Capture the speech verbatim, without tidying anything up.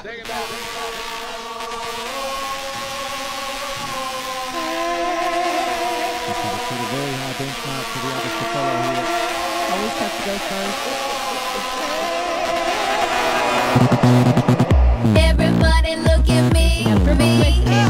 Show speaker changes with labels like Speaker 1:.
Speaker 1: Take it back.
Speaker 2: Put a very high benchmark for the others to follow here. Always have to go first.
Speaker 3: Everybody look at me, me.